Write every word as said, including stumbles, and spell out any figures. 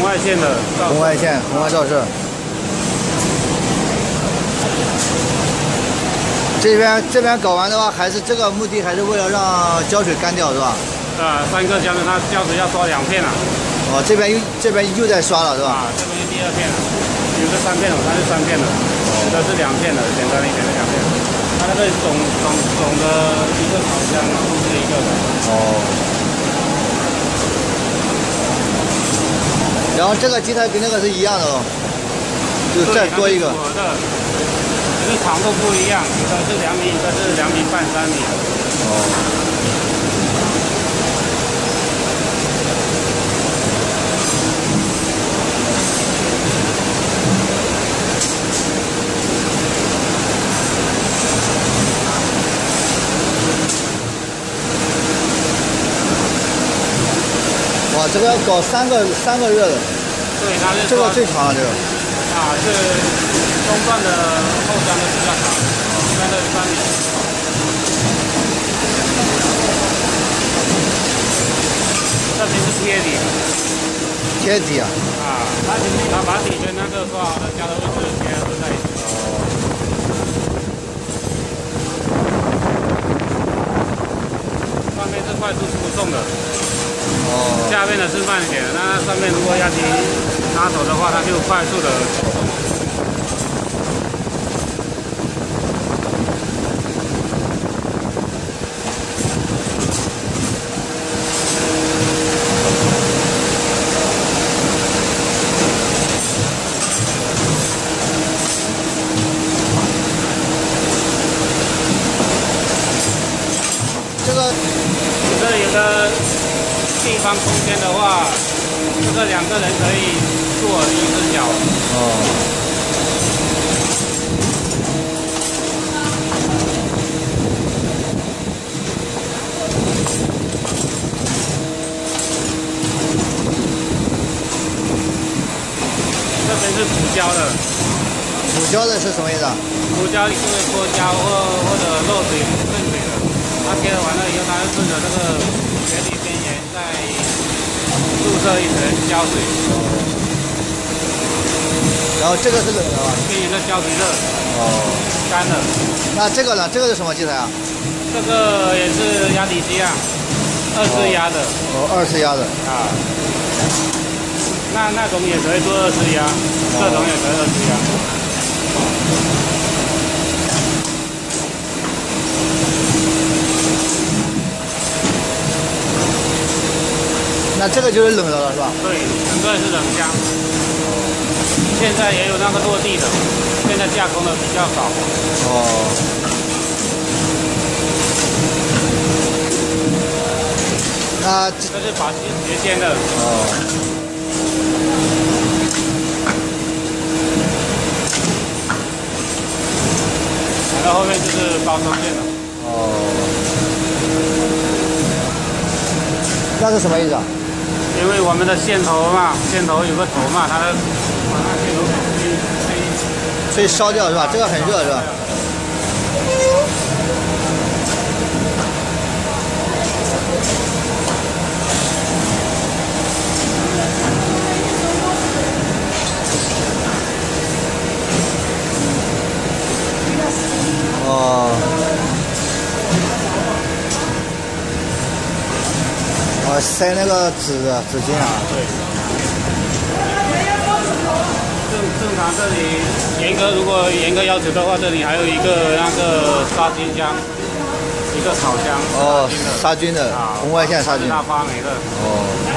外线的。 红外线，红外照射。这边这边搞完的话，还是这个目的还是为了让胶水干掉，是吧？ 啊，三个胶水，它胶水要刷两片了。 哦，这边又这边又在刷了，是吧？ 啊，这边第二片了，有的三片了，它是三片的，有的是两片的，简单一点的两片。它那个总总总的一个烤箱不是一个的。 哦。然后这个机台跟那个是一样的哦，就再多一个。 我的，只是长度不一样，有的是两米，有的是两米半、三米。哦。 哇，这个要搞三个三个热的。 对，它是这个最长了，这个。 啊，是中段的后端的比较长，一般都是三米。这边是贴底。 贴底啊。 啊，它它把底跟那个刷好的胶的位置贴合在一起。上面是快速输送的。哦，下面的是慢一点的，那上面如果要提拿走的话，它就快速的输送。 这个， 这有的。地方空间的话，这个两个人可以坐一只脚。哦。这边是补胶的。 补胶的是什么意思啊？ 补胶就是脱胶或或者漏水、渗水的。它贴完了以后，它就顺着这个原理边缘再注射一层胶水。 然后这个是冷的吧？ 边缘的胶水热。哦。干了。 那这个呢？这个是什么机台啊？ 这个也是压底机啊，二次压的。 哦，二次压的。啊。 那那种也可以做二次压，这种也可以二次压。 那这个就是冷的了，是吧？ 对，整个是冷箱。现在也有那个落地的，现在加工的比较少。哦。 那这是把斜尖的。哦。然后后面就是包装线的。哦。 那是什么意思啊？ 因为我们的线头嘛，线头有个头嘛，它的把那线头吹吹烧掉是吧？这个很热是吧？哦。哦，塞那个纸纸巾啊。 对。正正常这里严格，如果严格要求的话，这里还有一个那个杀菌箱，一个烤箱。 哦，杀菌的，红外线杀菌。 它发霉的。哦。